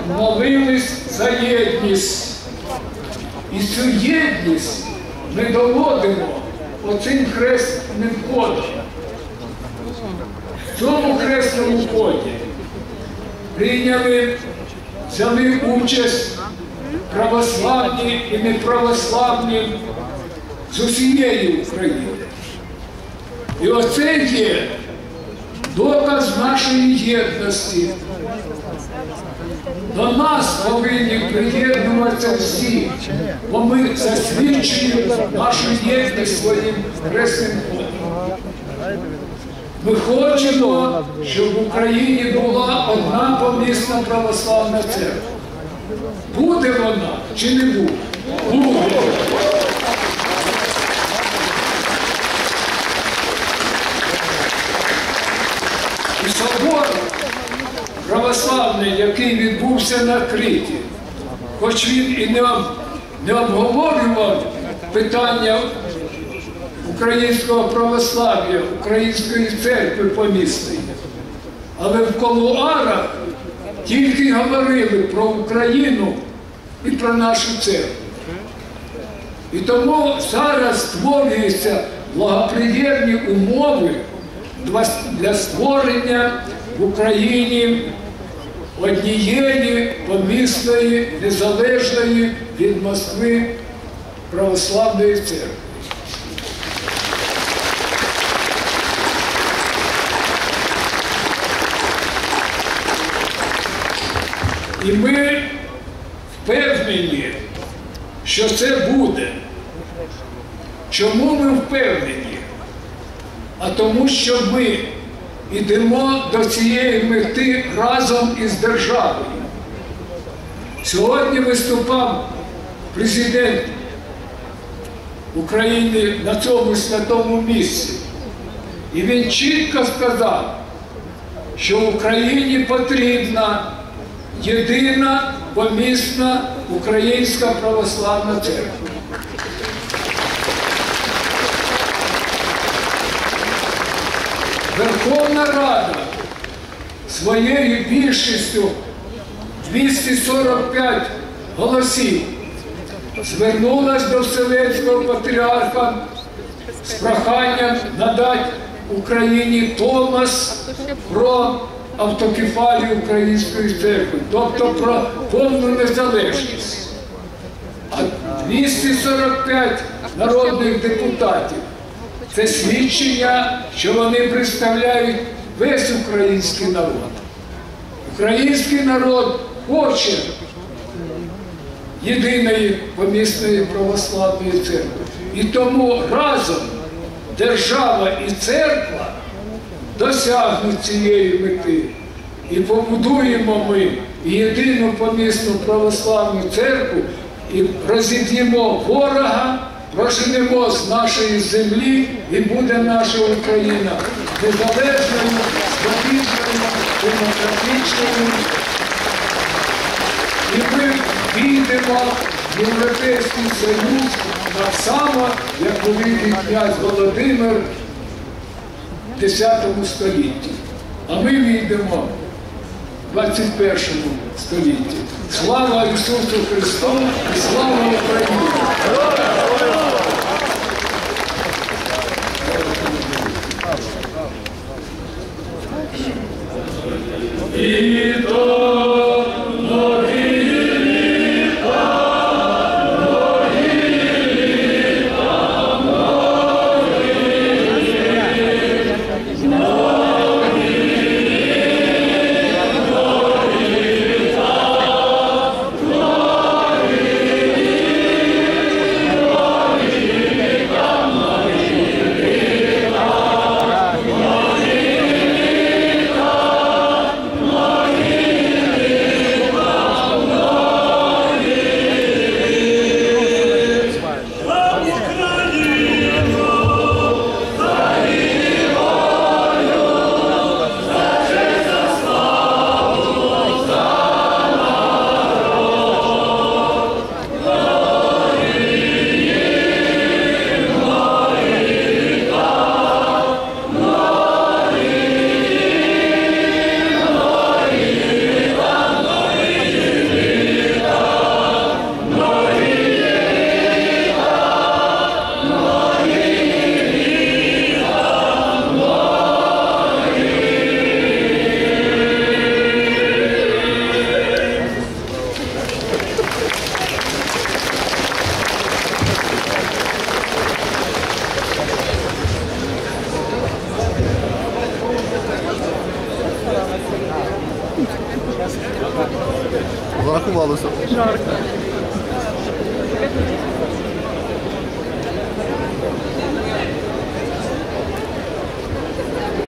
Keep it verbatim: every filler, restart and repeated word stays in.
молились за єдність. І цю єдність ми доводимо оцим хресним ходом. В цьому хресному ході прийняли, взяли участь православні і неправославні з усієї України. І оце є доказ нашої єдності. До нас повинні приєднуватися всі, бо ми засвідчуємо нашу єдність своїм хресним ходом. Ми хочемо, щоб в Україні була одна помісна православна церква. Буде вона чи не буде? Буде. І собор православний, який відбувся на Криті, хоч він і не, не обговорював питання українського православ'я, української церкви помісної, але в кулуарах тільки говорили про Україну і про нашу церкву. І тому зараз створюються благоприємні умови для створення в Україні однієї помісної, незалежної від Москви православної церкви. І ми впевнені, що це буде. Чому ми впевнені? А тому, що ми йдемо до цієї мети разом із державою. Сьогодні виступав президент України на цьому святому місці. І він чітко сказав, що Україні потрібна єдина помісна українська православна церква. Верховна Рада своєю більшістю двісті сорок п'ять голосів звернулась до Вселенського патріарха з проханням надати Україні томос про автокефалію Української церкви, тобто про повну незалежність. А двісті сорок п'ять народних депутатів – це свідчення, що вони представляють весь український народ. Український народ хоче єдиної помісної православної церкви. І тому разом держава і церква досягнуть цієї мети. І побудуємо ми єдину помісну православну церкву і розіб'ємо ворога, проженемо з нашої землі, і буде наша Україна незалежною, свобідною, демократичною. І ми війдемо в Європейський Союз так само, як великий князь Володимир в десятому столітті. А ми війдемо в двадцять першому столітті. Слава Ісусу Христу і слава Україні! І до ноги літа, ноги літа, ноги літа, ноги літа, ноги літа, ноги літа, ноги літа. Зарахувалося.